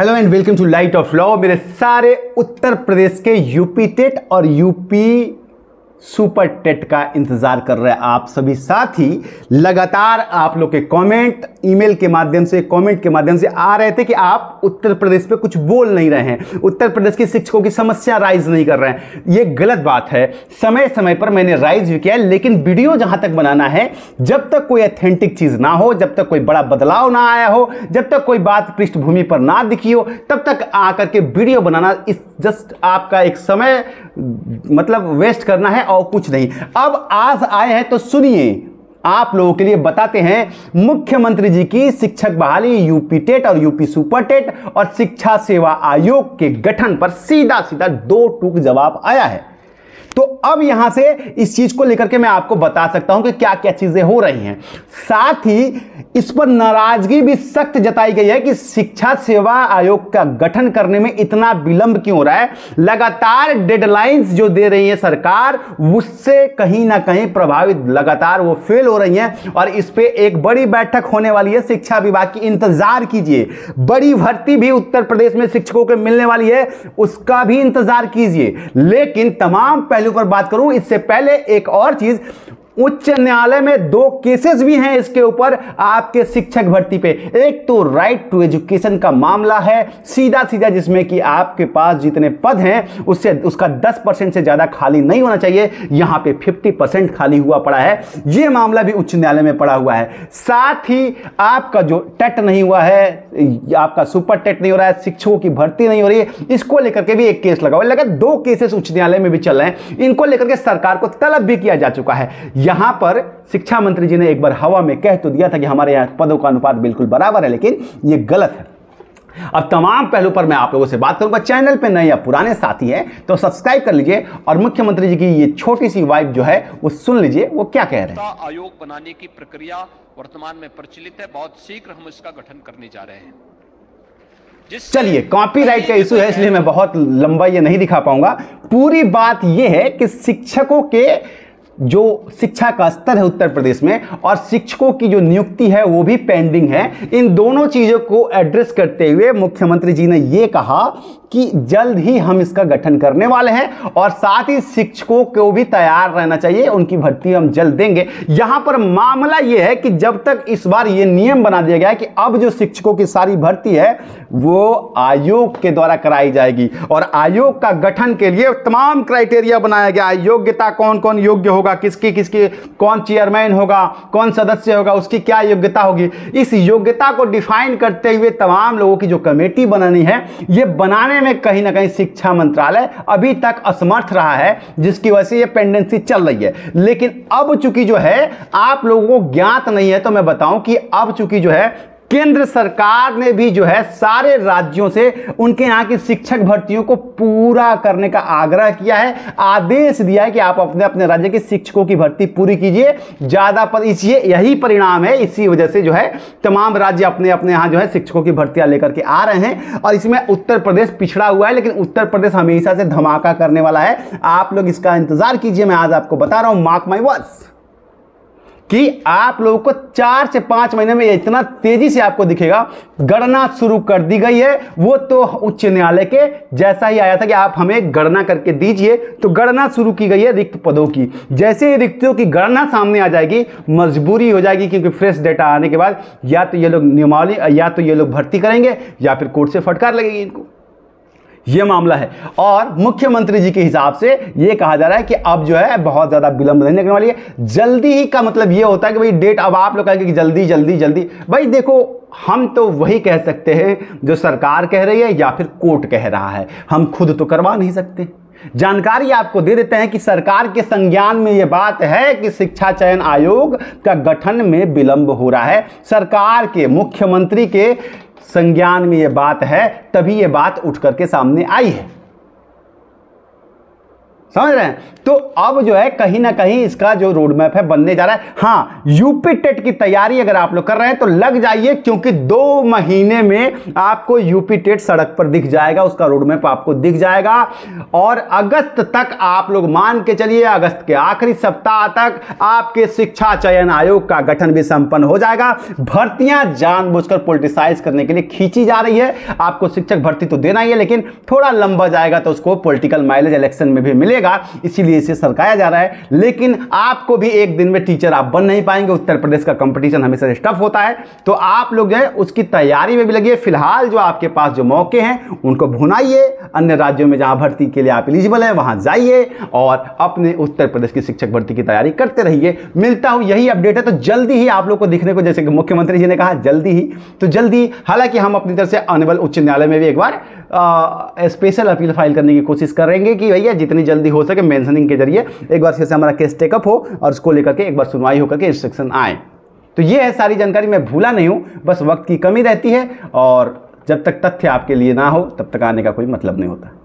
Hello and welcome to light of law. मेरे सारे उत्तर प्रदेश के यूपी टेट और यूपी सुपर टेट का इंतजार कर रहे हैं आप सभी साथी। लगातार आप लोग के कमेंट ईमेल के माध्यम से, कमेंट के माध्यम से आ रहे थे कि आप उत्तर प्रदेश पे कुछ बोल नहीं रहे हैं, उत्तर प्रदेश के शिक्षकों की समस्या राइज नहीं कर रहे हैं। ये गलत बात है। समय समय पर मैंने राइज भी किया है, लेकिन वीडियो जहां तक बनाना है, जब तक कोई ऑथेंटिक चीज ना हो, जब तक कोई बड़ा बदलाव ना आया हो, जब तक कोई बात पृष्ठभूमि पर ना दिखी हो, तब तक आकर के वीडियो बनाना इस जस्ट आपका एक समय मतलब वेस्ट करना है और कुछ नहीं। अब आज आए हैं तो सुनिए, आप लोगों के लिए बताते हैं मुख्यमंत्री जी की शिक्षक बहाली, यूपी टेट और यूपी सुपर टेट और शिक्षा सेवा आयोग के गठन पर सीधा सीधा दो टूक जवाब आया है। तो अब यहां से इस चीज को लेकर के मैं आपको बता सकता हूं कि क्या क्या चीजें हो रही हैं। साथ ही इस पर नाराजगी भी सख्त जताई गई है कि शिक्षा सेवा आयोग का गठन करने में इतना विलंब क्यों हो रहा है। लगातार डेडलाइंस जो दे रही है सरकार, उससे कहीं ना कहीं प्रभावित लगातार वो फेल हो रही हैं और इस पे एक बड़ी बैठक होने वाली है शिक्षा विभाग की। इंतजार कीजिए। बड़ी भर्ती भी उत्तर प्रदेश में शिक्षकों को मिलने वाली है, उसका भी इंतजार कीजिए। लेकिन तमाम पहलू पर बात करूं इससे पहले एक और चीज, उच्च न्यायालय में दो केसेस भी हैं इसके ऊपर आपके शिक्षक भर्ती पे। एक तो राइट टू एजुकेशन का मामला है, सीधा सीधा, जिसमें कि आपके पास जितने पद हैं उससे उसका 10% से ज्यादा खाली नहीं होना चाहिए, यहां पे 50% खाली हुआ पड़ा है। यह मामला भी उच्च न्यायालय में पड़ा हुआ है। साथ ही आपका जो टेट नहीं हुआ है, आपका सुपर टेट नहीं हो रहा है, शिक्षकों की भर्ती नहीं हो रही है, इसको लेकर के भी एक केस लगा हुआ है। लगा दो केसेस उच्च न्यायालय में भी चल रहे हैं। इनको लेकर के सरकार को तलब भी किया जा चुका है। यहां पर शिक्षा मंत्री जी ने एक बार हवा में कह तो दिया था कि हमारे यहां पदों का अनुपात बिल्कुल बराबर है, लेकिन यह गलत है। अब तमाम पहलू पर मैं आप लोगों से बात करूंगा। चैनल पे नए या पुराने साथी हैं तो सब्सक्राइब कर लीजिए और मुख्यमंत्री जी की ये छोटी सी वाइब जो है वो सुन लीजिए, वो क्या कह रहे हैं। आयोग बनाने की प्रक्रिया वर्तमान में प्रचलित है। बहुत शीघ्र हम इसका गठन करने जा रहे हैं। चलिए, कॉपीराइट का इशू है इसलिए मैं बहुत लंबा ये नहीं दिखा पाऊंगा। पूरी बात यह है कि शिक्षकों के जो शिक्षा का स्तर है उत्तर प्रदेश में और शिक्षकों की जो नियुक्ति है वो भी पेंडिंग है। इन दोनों चीजों को एड्रेस करते हुए मुख्यमंत्री जी ने यह कहा कि जल्द ही हम इसका गठन करने वाले हैं और साथ ही शिक्षकों को भी तैयार रहना चाहिए, उनकी भर्ती हम जल्द देंगे। यहां पर मामला यह है कि जब तक इस बार यह नियम बना दिया गया है कि अब जो शिक्षकों की सारी भर्ती है वो आयोग के द्वारा कराई जाएगी और आयोग का गठन के लिए तमाम क्राइटेरिया बनाया गया है। योग्यता, कौन कौन योग्य होगा, किसकी किसकी, कौन चेयरमैन होगा, कौन सदस्य होगा, उसकी क्या योग्यता होगी। इस योग्यता को डिफाइन करते हुए तमाम लोगों की जो कमेटी बनानी है, ये बनाने में कहीं ना कहीं शिक्षा मंत्रालय अभी तक असमर्थ रहा है, जिसकी वजह से ये पेंडेंसी चल रही है। लेकिन अब चूंकि जो है आप लोगों को ज्ञात नहीं है तो मैं बताऊं कि अब चूंकि जो है केंद्र सरकार ने भी जो है सारे राज्यों से उनके यहां की शिक्षक भर्तियों को पूरा करने का आग्रह किया है, आदेश दिया है कि आप अपने अपने राज्य के शिक्षकों की भर्ती पूरी कीजिए। ज्यादा पर इसी यही परिणाम है, इसी वजह से जो है तमाम राज्य अपने अपने यहां जो है शिक्षकों की भर्तियां लेकर के आ रहे हैं और इसमें उत्तर प्रदेश पिछड़ा हुआ है। लेकिन उत्तर प्रदेश हमेशा से धमाका करने वाला है। आप लोग इसका इंतजार कीजिए। मैं आज आपको बता रहा हूं, मार्क माई वर्ड्स, कि आप लोगों को 4 से 5 महीने में इतना तेजी से आपको दिखेगा। गणना शुरू कर दी गई है, वो तो उच्च न्यायालय के जैसा ही आया था कि आप हमें गणना करके दीजिए, तो गणना शुरू की गई है रिक्त पदों की। जैसे ही रिक्तियों की गणना सामने आ जाएगी, मजबूरी हो जाएगी, क्योंकि फ्रेश डेटा आने के बाद या तो ये लोग नियमावली, या तो ये लोग भर्ती करेंगे या फिर कोर्ट से फटकार लगेगी इनको। यह मामला है और मुख्यमंत्री जी के हिसाब से यह कहा जा रहा है कि अब जो है बहुत ज्यादा विलंब नहीं लगने वाली है। जल्दी ही का मतलब यह होता है कि भाई डेट, अब आप लोग कहेंगे कि जल्दी जल्दी जल्दी। भाई देखो, हम तो वही कह सकते हैं जो सरकार कह रही है या फिर कोर्ट कह रहा है, हम खुद तो करवा नहीं सकते। जानकारी आपको दे देते हैं कि सरकार के संज्ञान में यह बात है कि शिक्षा चयन आयोग का गठन में विलंब हो रहा है। सरकार के, मुख्यमंत्री के संज्ञान में यह बात है, तभी यह बात उठ करके सामने आई है। समझ रहे हैं। तो अब जो है कहीं ना कहीं इसका जो रोड मैप है बनने जा रहा है। हाँ, यूपी टेट की तैयारी अगर आप लोग कर रहे हैं तो लग जाइए, क्योंकि 2 महीने में आपको यूपी टेट सड़क पर दिख जाएगा, उसका रोड मैप आपको दिख जाएगा। और अगस्त तक आप लोग मान के चलिए, अगस्त के आखिरी सप्ताह तक आपके शिक्षा चयन आयोग का गठन भी संपन्न हो जाएगा। भर्तियां जानबूझकर पॉलिटिसाइज करने के लिए खींची जा रही है। आपको शिक्षक भर्ती तो देना ही है, लेकिन थोड़ा लंबा जाएगा तो उसको पॉलिटिकल माइलेज इलेक्शन में भी मिलेगा, इसीलिए इसे सरकाया जा रहा है। लेकिन आपको भी एक दिन में टीचर आप बन नहीं पाएंगे, उत्तर प्रदेश का कंपटीशन हमेशा टफ होता है। तो आप लोग जो है उसकी तैयारी में भी लगिए। फिलहाल जो आपके पास जो मौके हैं उनको भुनाइए, अन्य राज्यों में जहां भर्ती के लिए आप एलिजिबल है वहां जाइए और अपने उत्तर प्रदेश की शिक्षक भर्ती की तैयारी करते रहिए। मिलता हूं, यही अपडेट है। तो जल्दी ही आप लोग को दिखने को, जैसे कि मुख्यमंत्री जी ने कहा जल्दी ही, तो जल्दी। हालांकि हम अपनी तरफ से ऑनरेबल उच्च न्यायालय में भी एक बार स्पेशल अपील फाइल करने की कोशिश कर रहेंगे कि भैया जितनी जल्दी हो सके मेंशनिंग के जरिए एक बार फिर से हमारा केस टेकअप हो और उसको लेकर के एक बार सुनवाई होकर के इंस्ट्रक्शन आए। तो ये है सारी जानकारी, मैं भूला नहीं हूं, बस वक्त की कमी रहती है और जब तक तथ्य आपके लिए ना हो तब तक आने का कोई मतलब नहीं होता।